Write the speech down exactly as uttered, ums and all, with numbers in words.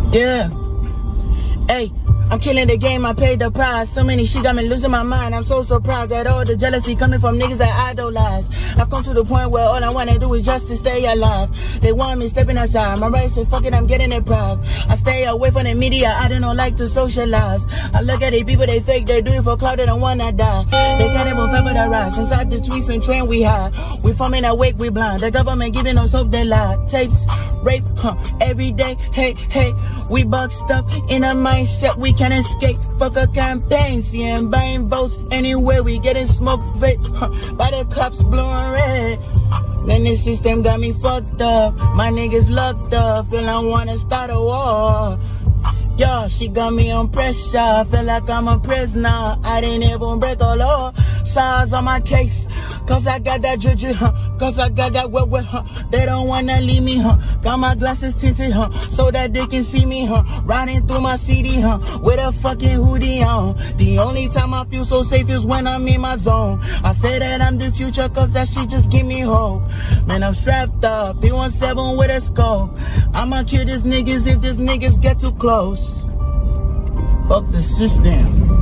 Yeah. Hey, I'm killing the game, I paid the price. So many shit got me losing my mind. I'm so surprised at all the jealousy coming from niggas that idolize. I've come to the point where all I wanna do is just to stay alive. They want me stepping aside. My right say fuck it, I'm getting it proud. I stay away from the media, I don't like to socialize. I look at the people, they fake, they do it for clout, they don't wanna die. They can't even favor the rise. Inside the tweets and trend we hide. We forming awake, we blind. The government giving us hope, they lie. Tapes, rape, huh, every day, hey, hey. We boxed up in a mindset we can't escape. Fuck a campaign, seeing buying votes anywhere. We getting smoked vape huh, by the cops blue and red. Then the system got me fucked up. My niggas locked up. Feel I wanna start a war. Yo, she got me on pressure. Feel like I'm a prisoner. I didn't even break a law. Size on my case. Cause I got that juju, huh? Cause I got that wet wet, huh? They don't wanna leave me, huh? Got my glasses tinted, huh? So that they can see me, huh? Riding through my C D, huh? With a fucking hoodie on. The only time I feel so safe is when I'm in my zone. I say that I'm the future cause that shit just give me hope. Man, I'm strapped up, P seventeen with a scope. I'ma kill these niggas if these niggas get too close. Fuck the system.